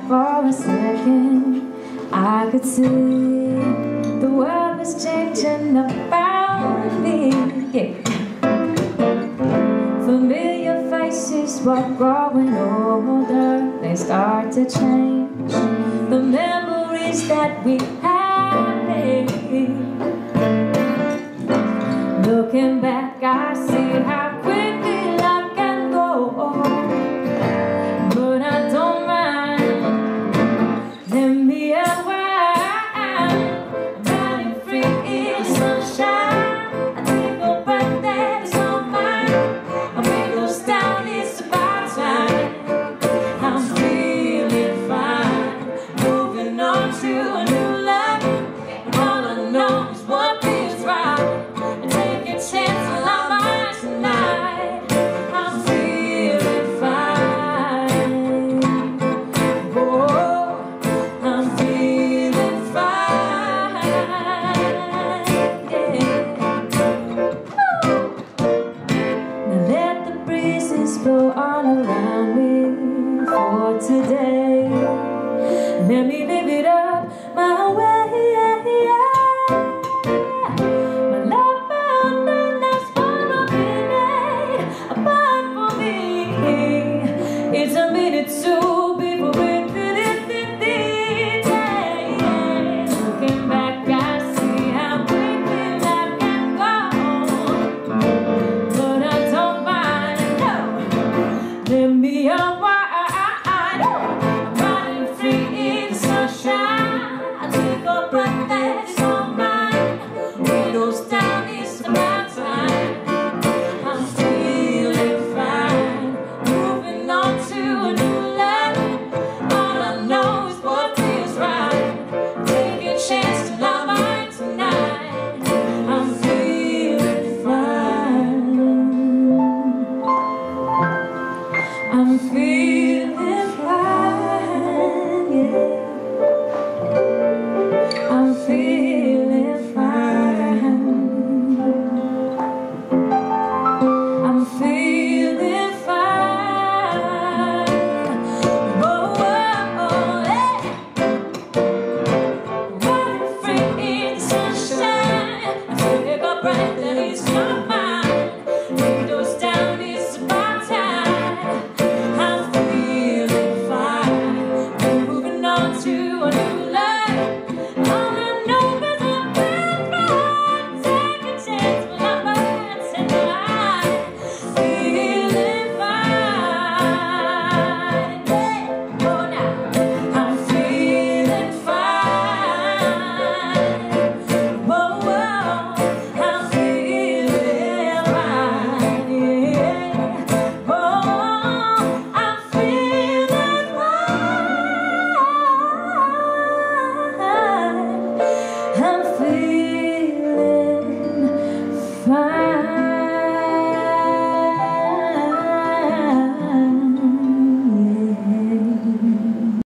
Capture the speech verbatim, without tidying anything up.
for a second I could see the world was changing around me. Yeah. Familiar faces were growing older, they start to change the memories that we had made. Looking back, I see how quickly life can go, but I don't mind. Let me unwind, running free in the sunshine. I take a breath that is all mine. A windows down, it's about time. I'm feeling fine, moving on to a new life. All I know is what feels right. Chance till I'm mine tonight. I'm feeling fine. Oh, I'm feeling fine. Yeah. Now let the breezes blow all around me for today. Let me live it up my way. It's a minute to be for infinity. Looking back, I see how quickly life can go, but I don't mind, no. Let me unwind. I'm running free in the sunshine. I take a breath that's all mine. Windows down, it's about time. I'm feeling fine, moving on to a new life. All I know is what feels right. Take a chance to love mine tonight. I'm feeling fine. I'm feeling fine, yeah. I'm feeling